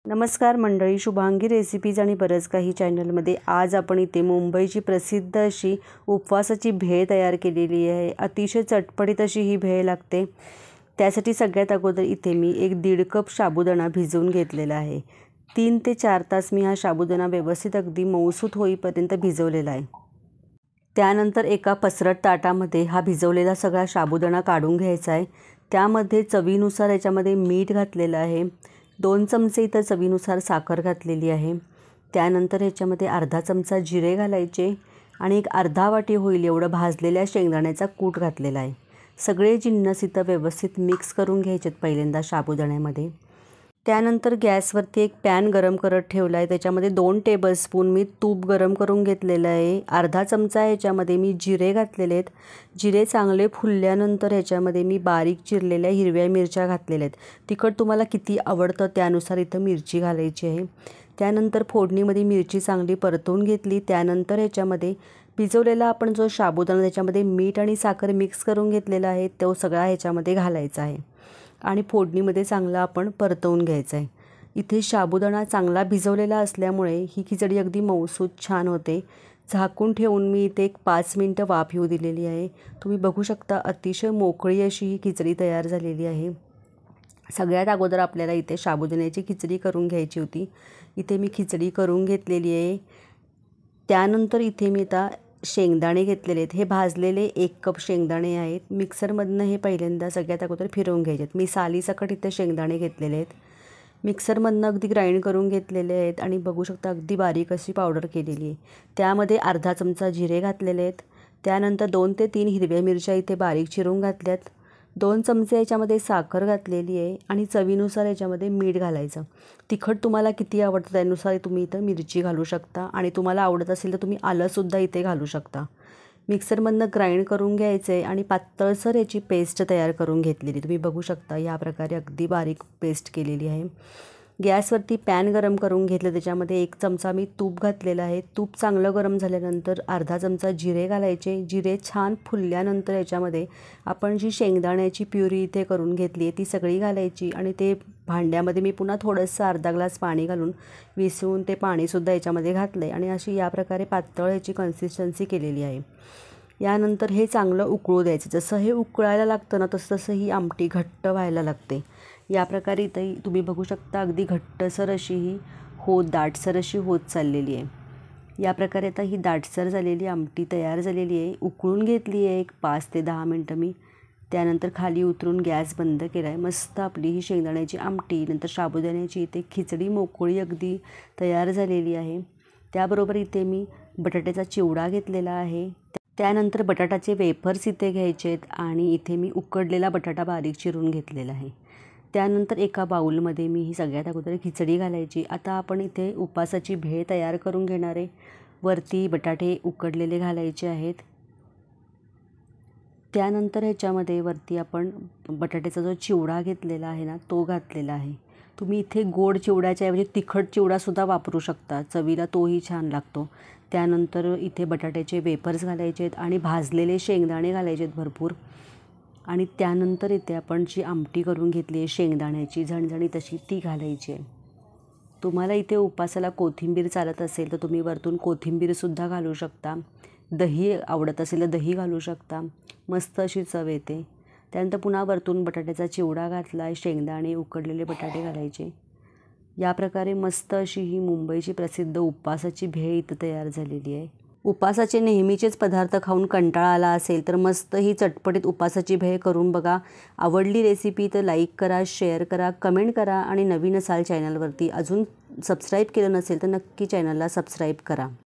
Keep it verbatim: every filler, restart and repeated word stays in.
नमस्कार मंडळी, शुभांगी रेसिपीज आणि बरंच काही चॅनलमध्ये आज आपण इथे मुंबईची प्रसिद्ध अशी उपवासाची भेळ तयार केलेली आहे। अतिशय चटपटीत अशी ही भेळ लागते। त्यासाठी सगळ्यात अगोदर इथे मी एक दीड कप साबुदाणा भिजवून घेतलेला आहे। तीन ते चार तास मी हा साबुदाणा व्यवस्थित अगदी मऊसूत होईपर्यंत भिजवलेला आहे। त्यानंतर एका पसरट ताटामध्ये हा भिजवलेला सगळा साबुदाणा काढून घ्यायचा आहे। त्यामध्ये चवीनुसार याच्यामध्ये मीठ घातलेलं आहे। दोन चमचे इतर चवीनुसार साखर घातलेली आहे। त्यानंतर याच्यामध्ये अर्धा चमचा जिरे घालायचे आणि एक अर्धा वाटी होईल एवढं भाजलेल्या शेंगदाण्याचा कूट घातलेला आहे। सगळे जिन्नस इथं व्यवस्थित मिक्स करून घ्यायचेत पहिल्यांदा साबुदाण्यामध्ये। त्यानंतर गॅसवरती एक पॅन गरम करत ठेवला आहे। त्याच्यामध्ये दोन टेबलस्पून मी तूप गरम करून घेतलेलं आहे। अर्धा चमचा ह्याच्यामध्ये मी जिरे घातलेले आहेत। जिरे चांगले फुलल्यानंतर ह्याच्यामध्ये मी बारीक चिरलेल्या हिरव्या मिरच्या घातलेल्या आहेत। तिखट तुम्हाला किती आवडतं त्यानुसार इथं मिरची घालायची आहे। त्यानंतर फोडणीमध्ये मिरची चांगली परतवून घेतली। त्यानंतर ह्याच्यामध्ये भिजवलेला आपण जो साबुदाणा त्याच्यामध्ये मीठ आणि साखर मिक्स करून घेतलेला आहे तो सगळा ह्याच्यामध्ये घालायचा आहे आणि फोडणीमध्ये चांगला आपण परतवून घ्यायचा आहे। इथे साबुदाणा चांगला भिजवलेला असल्यामुळे ही खिचडी अगदी मऊसूत छान होते। झाकून ठेवून मी इथे एक पाच मिनिटं वाफ येऊ दिलेली आहे। तुम्ही बघू शकता अतिशय मोकळी अशी ही खिचडी तयार झालेली आहे। सगळ्यात अगोदर आपल्याला इथे साबुदाण्याची खिचडी करून घ्यायची होती। इथे मी खिचडी करून घेतलेली आहे। त्यानंतर इथे मी आता शेंगदाणे घेतलेले आहेत। हे भाजलेले एक कप शेंगदाणे आहेत। मिक्सरमधनं हे पहिल्यांदा सगळ्यात अगोदर फिरवून घ्यायचे आहेत। मी सालीसकट इथे शेंगदाणे घेतलेले आहेत। मिक्सरमधनं अगदी ग्राइंड करून घेतलेले आहेत आणि बघू शकता अगदी बारीक अशी पावडर केलेली आहे। त्यामध्ये अर्धा चमचा जिरे घातलेले आहेत। त्यानंतर दोन ते तीन हिरव्या मिरच्या इथे बारीक चिरून घातल्यात। दोन चमचे याच्यामध्ये साखर घातलेली आहे आणि चवीनुसार याच्यामध्ये मीठ घालायचं। तिखट तुम्हाला किती आवडतं त्यानुसार तुम्ही इथं मिरची घालू शकता आणि तुम्हाला आवडत असेल तर तुम्ही आलंसुद्धा इथे घालू शकता। मिक्सरमधनं ग्राइंड करून घ्यायचं आहे आणि पातळसर याची पेस्ट तयार करून घेतलेली तुम्ही बघू शकता। या प्रकारे अगदी बारीक पेस्ट केलेली आहे। गॅसवरती पॅन गरम करून घेतलं। त्याच्यामध्ये एक चमचा मी तूप घातलेलं आहे। तूप चांगलं गरम झाल्यानंतर अर्धा चमचा जिरे घालायचे। जिरे छान फुलल्यानंतर याच्यामध्ये आपण जी शेंगदाण्याची प्युरी इथे करून घेतली आहे ती सगळी घालायची आणि ते भांड्यामध्ये मी पुन्हा थोडंसं अर्धा ग्लास पाणी घालून विसळून ते पाणीसुद्धा याच्यामध्ये घातलं आहे आणि अशी या प्रकारे पातळ याची कन्सिस्टन्सी केलेली आहे। यानंतर हे चांगलं उकळू द्यायचं। जसं हे उकळायला लागतं ना तसं तसं ही आमटी घट्ट व्हायला लागते। या प्रकारे इथं तुम्ही बघू शकता अगदी घट्टसर अशी ही होत दाटसर अशी होत चाललेली आहे। या प्रकारे आता ही दाटसर झालेली आमटी तयार झालेली आहे। उकळून घेतली आहे एक पाच ते दहा मिनटं मी। त्यानंतर खाली उतरून गॅस बंद केला आहे। मस्त आपली ही शेंगदाण्याची आमटी नंतर साबुदाण्याची इथे खिचडी मोकळी अगदी तयार झालेली आहे। त्याबरोबर इथे मी बटाट्याचा चिवडा घेतलेला आहे। त्यानंतर बटाटाचे वेफर्स इथे घ्यायचे आहेत आणि इथे मी उकडलेला बटाटा बारीक चिरून घेतलेला आहे। त्यानंतर एका बाउलमध्ये मी ही सगळ्यात अगोदर खिचडी घालायची। आता आपण इथे उपासाची भेळ तयार करून घेणार आहे। वरती बटाटे उकडलेले घालायचे आहेत। त्यानंतर ह्याच्यामध्ये वरती आपण बटाट्याचा जो चिवडा घेतलेला आहे ना तो घातलेला आहे। तुम्ही इथे गोड चिवड्याच्या ऐवजी तिखट चिवडासुद्धा वापरू शकता, चवीला तोही छान लागतो। त्यानंतर इथे बटाट्याचे वेफर्स घालायचे आहेत आणि भाजलेले शेंगदाणे घालायचे आहेत भरपूर आणि त्यानंतर इथे आपण जी आमटी करून घेतली आहे शेंगदाण्याची झणझणीत अशी ती घालायची आहे। तुम्हाला इथे उपासाला कोथिंबीर चालत असेल तर तुम्ही वरतून कोथिंबीरसुद्धा घालू शकता। दही आवडत असेल तर दही घालू शकता। मस्त अशी चव येते। त्यानंतर पुन्हा वरतून बटाट्याचा चिवडा घातला, शेंगदाणे उकडलेले बटाटे घालायचे। या प्रकारे मस्त अशी ही मुंबईची प्रसिद्ध उपवासाची भेळ इथं तयार झालेली आहे। उपासाचे नेहमीचेच पदार्थ खाऊन कंटाळा आला असेल तर मस्त ही चटपटीत उपासाची भेळ करून बघा। आवडली रेसिपी तर लाईक करा, शेअर करा, कमेंट करा आणि नवीन असाल चॅनलवरती अजून सबस्क्राईब केलं नसेल तर नक्की चॅनलला सबस्क्राईब करा।